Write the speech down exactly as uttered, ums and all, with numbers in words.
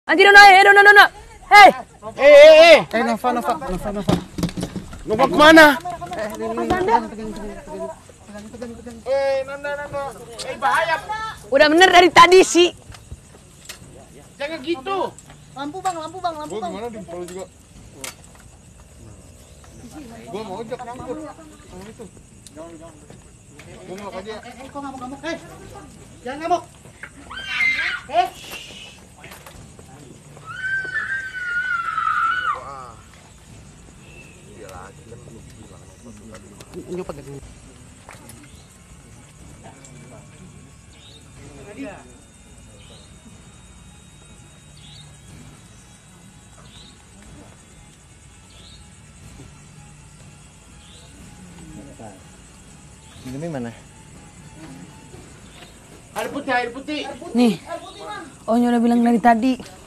Anjir, Nona, eh, Nona, Nona. Hei. Eh, eh, eh. Eh, Nova, Nova, Nova, Nova. Nova kemana? Eh, Nanda, Nanda. Eh, bahaya. Udah bener dari tadi sih. Jangan gitu. Lampu bang, lampu bang, lampu Gua bang. gimana di kalau juga. Gua mau ojek ngangkut. Sama itu. Jangan, jangan. Gua ngelok aja. Eh, eh, kok ngamuk-ngamuk? Eh, jangan ngamuk. Eh, Ini pakai dulu. Ini mana? Air putih, air putih. Nih. Oh, udah bilang dari tadi.